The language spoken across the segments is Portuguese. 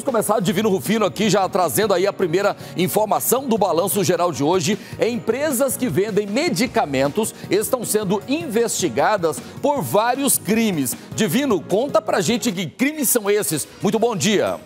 começar, Divino Rufino aqui já trazendo aí a primeira informação do Balanço Geral de hoje. Empresas que vendem medicamentos estão sendo investigadas por vários crimes. Divino, conta pra gente que crimes são esses. Muito bom dia.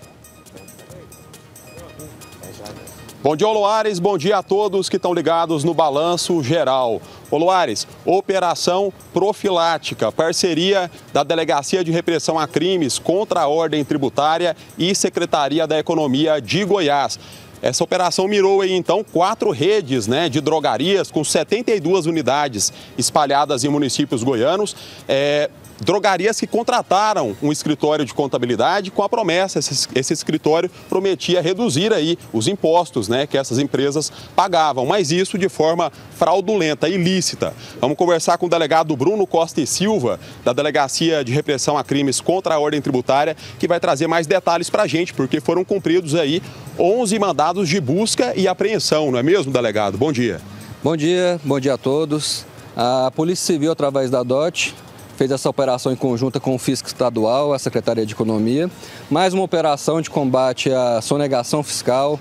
Bom dia, Oloares. Bom dia a todos que estão ligados no Balanço Geral. Oloares, Operação Profilática, parceria da Delegacia de Repressão a Crimes contra a Ordem Tributária e Secretaria da Economia de Goiás. Essa operação mirou aí, então, 4 redes de drogarias com 72 unidades espalhadas em municípios goianos. Drogarias que contrataram um escritório de contabilidade com a promessa, esse escritório prometia reduzir aí os impostos que essas empresas pagavam, mas isso de forma fraudulenta, ilícita. Vamos conversar com o delegado Bruno Costa e Silva, da Delegacia de Repressão a Crimes contra a Ordem Tributária, que vai trazer mais detalhes para a gente, porque foram cumpridos aí 11 mandados de busca e apreensão, não é mesmo, delegado? Bom dia. Bom dia a todos. A Polícia Civil, através da DOT, fez essa operação em conjunta com o Fisco Estadual, a Secretaria de Economia, mais uma operação de combate à sonegação fiscal,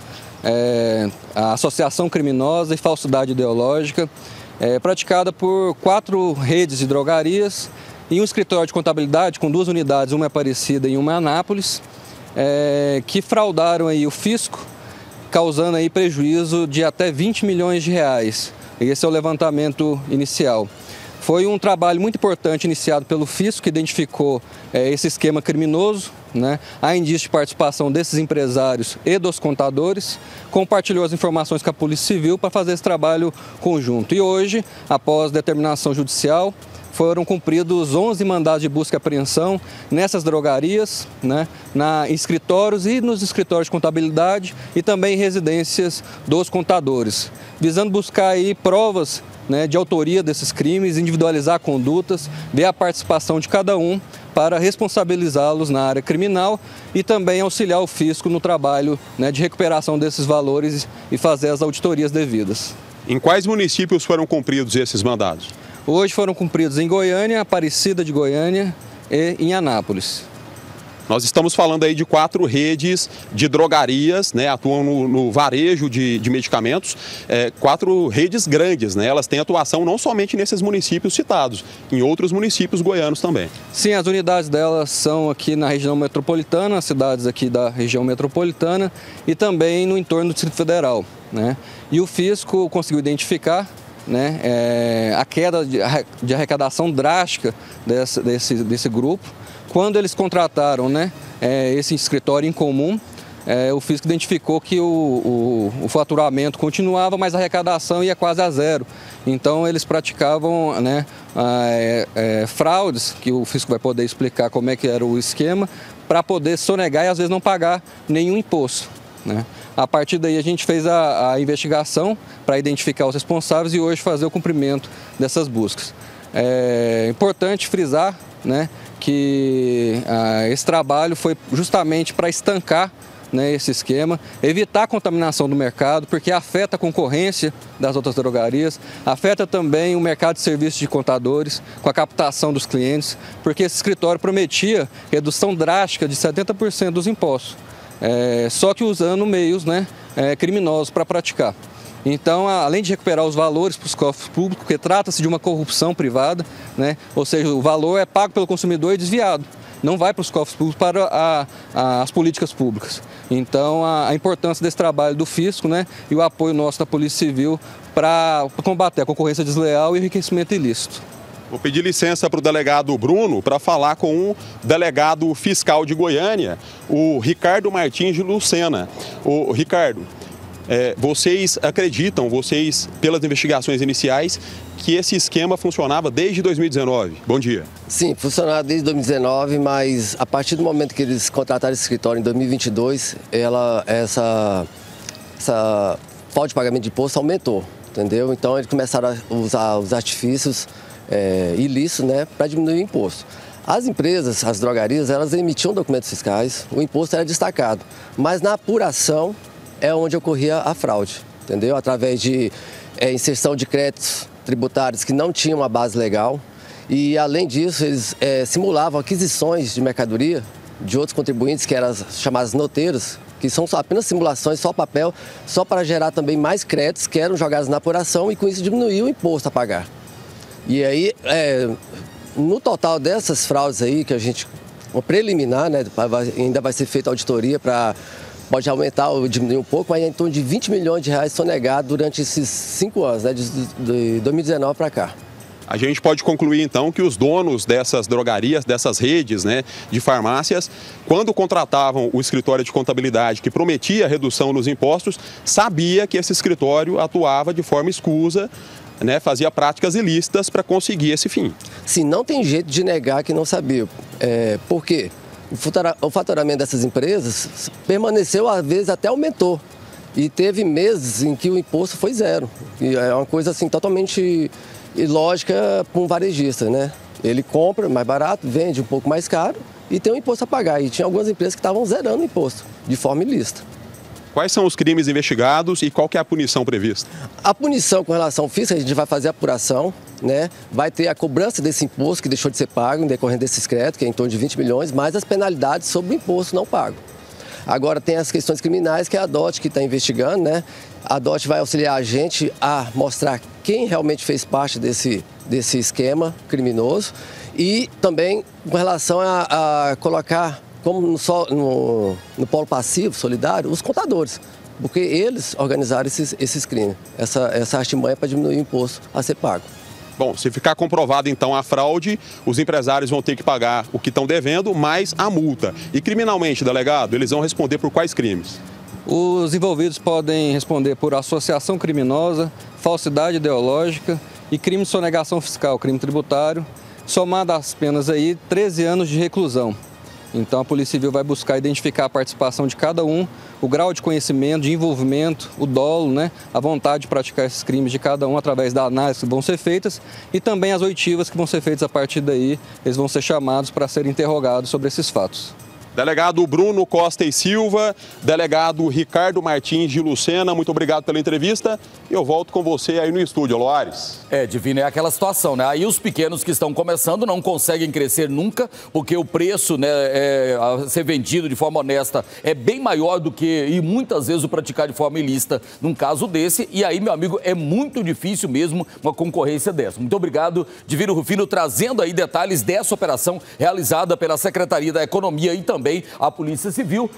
à associação criminosa e falsidade ideológica, praticada por 4 redes de drogarias e um escritório de contabilidade com 2 unidades, uma em Aparecida e uma em Anápolis, que fraudaram aí o fisco, causando aí prejuízo de até 20 milhões de reais. Esse é o levantamento inicial. Foi um trabalho muito importante iniciado pelo Fisco, que identificou esse esquema criminoso, Há indício de participação desses empresários e dos contadores, compartilhou as informações com a Polícia Civil para fazer esse trabalho conjunto. E hoje, após determinação judicial, foram cumpridos 11 mandados de busca e apreensão nessas drogarias, em escritórios e nos escritórios de contabilidade e também em residências dos contadores, visando buscar aí provas de autoria desses crimes, individualizar condutas, ver a participação de cada um para responsabilizá-los na área criminal e também auxiliar o fisco no trabalho de recuperação desses valores e fazer as auditorias devidas. Em quais municípios foram cumpridos esses mandados? Hoje foram cumpridos em Goiânia, Aparecida de Goiânia e em Anápolis. Nós estamos falando aí de 4 redes de drogarias, atuam no varejo de medicamentos, 4 redes grandes, Elas têm atuação não somente nesses municípios citados, em outros municípios goianos também. Sim, as unidades delas são aqui na região metropolitana, as cidades aqui da região metropolitana e também no entorno do Distrito Federal, E o Fisco conseguiu identificar a queda de arrecadação drástica desse grupo. Quando eles contrataram esse escritório em comum, o Fisco identificou que o faturamento continuava, mas a arrecadação ia quase a zero. Então eles praticavam fraudes, que o Fisco vai poder explicar como é que era o esquema, para poder sonegar e às vezes não pagar nenhum imposto. A partir daí a gente fez a investigação para identificar os responsáveis e hoje fazer o cumprimento dessas buscas. É importante frisar que esse trabalho foi justamente para estancar esse esquema, evitar a contaminação do mercado, porque afeta a concorrência das outras drogarias, afeta também o mercado de serviços de contadores, com a captação dos clientes, porque esse escritório prometia redução drástica de 70% dos impostos, só que usando meios criminosos para praticar. Então, além de recuperar os valores para os cofres públicos, porque trata-se de uma corrupção privada, ou seja, o valor é pago pelo consumidor e desviado, não vai para os cofres públicos, para as políticas públicas. Então, a importância desse trabalho do Fisco e o apoio nosso da Polícia Civil para combater a concorrência desleal e o enriquecimento ilícito. Vou pedir licença para o delegado Bruno para falar com o delegado fiscal de Goiânia, o Ricardo Martins de Lucena. O Ricardo, vocês acreditam, pelas investigações iniciais, que esse esquema funcionava desde 2019? Bom dia. Sim, funcionava desde 2019, mas a partir do momento que eles contrataram esse escritório em 2022, essa falta de pagamento de imposto aumentou, entendeu? Então eles começaram a usar os artifícios ilícitos para diminuir o imposto. As empresas, as drogarias, elas emitiam documentos fiscais, o imposto era destacado, mas na apuração é onde ocorria a fraude, entendeu? Através de inserção de créditos tributários que não tinham uma base legal e, além disso, eles simulavam aquisições de mercadoria de outros contribuintes, que eram as chamadas noteiras, que são apenas simulações, só papel, só para gerar também mais créditos que eram jogados na apuração e com isso diminuir o imposto a pagar. E aí, no total dessas fraudes aí, que a gente, uma preliminar, né, ainda vai ser feita auditoria para, pode aumentar ou diminuir um pouco, mas em torno de 20 milhões de reais sonegados durante esses 5 anos, né, de 2019 para cá. A gente pode concluir, então, que os donos dessas drogarias, dessas redes, né, de farmácias, quando contratavam o escritório de contabilidade que prometia redução nos impostos, sabia que esse escritório atuava de forma escusa, né, fazia práticas ilícitas para conseguir esse fim. Sim, não tem jeito de negar que não sabia. Por quê? O faturamento dessas empresas permaneceu, às vezes até aumentou. E teve meses em que o imposto foi zero. E é uma coisa assim totalmente ilógica para um varejista, né? Ele compra mais barato, vende um pouco mais caro e tem um imposto a pagar. E tinha algumas empresas que estavam zerando o imposto de forma ilícita. Quais são os crimes investigados e qual que é a punição prevista? A punição com relação ao fisco, a gente vai fazer a apuração, né? Vai ter a cobrança desse imposto que deixou de ser pago em decorrência desses créditos, que é em torno de 20 milhões, mais as penalidades sobre o imposto não pago. Agora tem as questões criminais, que é a DOT que está investigando, né? A DOT vai auxiliar a gente a mostrar quem realmente fez parte desse esquema criminoso e também com relação a colocar como no polo passivo, solidário, os contadores, porque eles organizaram esses crimes, essa artimanha para diminuir o imposto a ser pago. Bom, se ficar comprovado então a fraude, os empresários vão ter que pagar o que estão devendo, mais a multa. E criminalmente, delegado, eles vão responder por quais crimes? Os envolvidos podem responder por associação criminosa, falsidade ideológica e crime de sonegação fiscal, crime tributário, somado às penas aí 13 anos de reclusão. Então a Polícia Civil vai buscar identificar a participação de cada um, o grau de conhecimento, de envolvimento, o dolo, né, a vontade de praticar esses crimes de cada um através da análise que vão ser feitas e também as oitivas que vão ser feitas a partir daí. Eles vão ser chamados para serem interrogados sobre esses fatos. Delegado Bruno Costa e Silva, delegado Ricardo Martins de Lucena, muito obrigado pela entrevista. Eu volto com você aí no estúdio, Loares. Divino, é aquela situação, né? Aí os pequenos que estão começando não conseguem crescer nunca, porque o preço, né, a ser vendido de forma honesta é bem maior do que, e muitas vezes, o praticar de forma ilícita num caso desse. E aí, meu amigo, é muito difícil mesmo uma concorrência dessa. Muito obrigado, Divino Rufino, trazendo aí detalhes dessa operação realizada pela Secretaria da Economia e também a Polícia Civil.